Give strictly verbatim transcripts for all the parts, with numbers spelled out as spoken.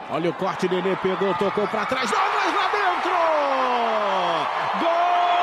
Olha o corte, Nenê pegou, tocou para trás. Douglas lá dentro! Gol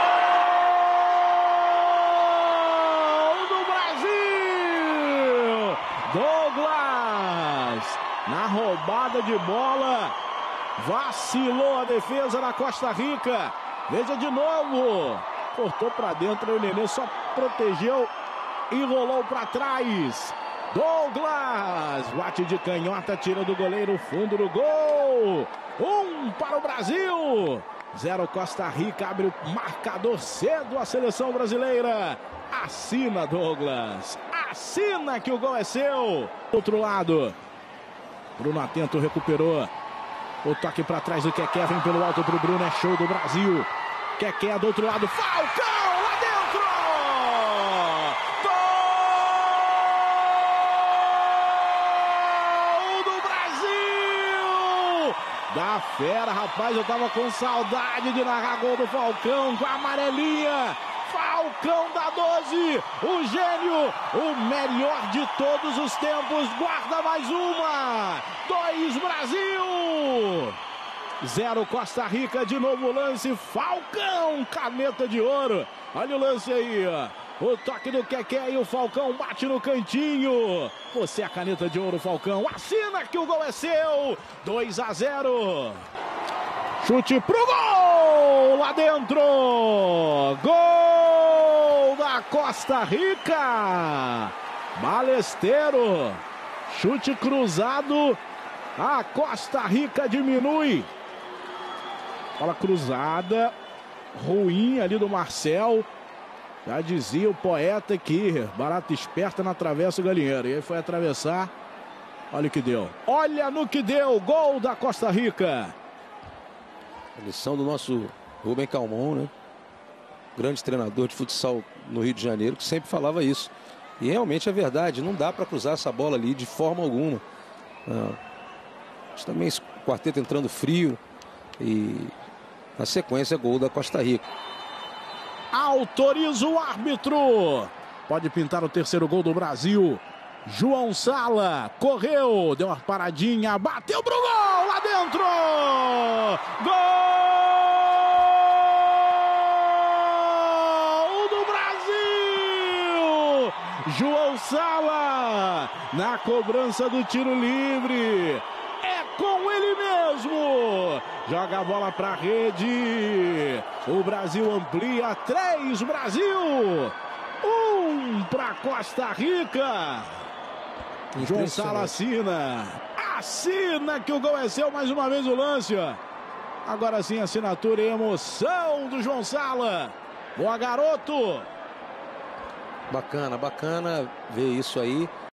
do Brasil! Douglas, na roubada de bola, vacilou a defesa da Costa Rica. Veja de novo. Cortou para dentro, o Nenê só protegeu e rolou para trás. Douglas, bate de canhota, tira do goleiro, fundo do gol. Um para o Brasil. Zero Costa Rica, abre o marcador cedo a seleção brasileira. Assina, Douglas. Assina que o gol é seu. Outro lado. Bruno atento, recuperou. O toque para trás do Keké, vem pelo alto para o Bruno, é show do Brasil. Keké do outro lado, Falcão lá dentro! Gol do Brasil! Da fera, rapaz, eu tava com saudade de narrar gol do Falcão com a amarelinha. Falcão da doze, o gênio, o melhor de todos os tempos, guarda mais uma. Dois Brasil! Zero Costa Rica, de novo o lance, Falcão, caneta de ouro. Olha o lance aí, ó. O toque do Keké e o Falcão bate no cantinho. Você é a caneta de ouro, Falcão. Assina que o gol é seu. dois a zero. Chute pro gol, lá dentro. Gol da Costa Rica. Balesteiro. Chute cruzado. A Costa Rica diminui. Bola cruzada, ruim ali do Marcel. Já dizia o poeta que barata esperta na travessa o galinheiro. E aí foi atravessar. Olha o que deu. Olha no que deu. Gol da Costa Rica. A lição do nosso Rubem Calmon, né? Grande treinador de futsal no Rio de Janeiro, que sempre falava isso. E realmente é verdade. Não dá para cruzar essa bola ali de forma alguma. Ah, também esse quarteto entrando frio. E na sequência, gol da Costa Rica. Autoriza o árbitro. Pode pintar o terceiro gol do Brasil. João Sala correu, deu uma paradinha, bateu pro gol lá dentro. Gol do Brasil. João Sala na cobrança do tiro livre. Com ele mesmo, joga a bola para a rede, o Brasil amplia, três Brasil, um para Costa Rica. João Sala assina, assina que o gol é seu, mais uma vez o lance, ó. Agora sim, assinatura e emoção do João Sala. Boa, garoto. Bacana, bacana ver isso aí.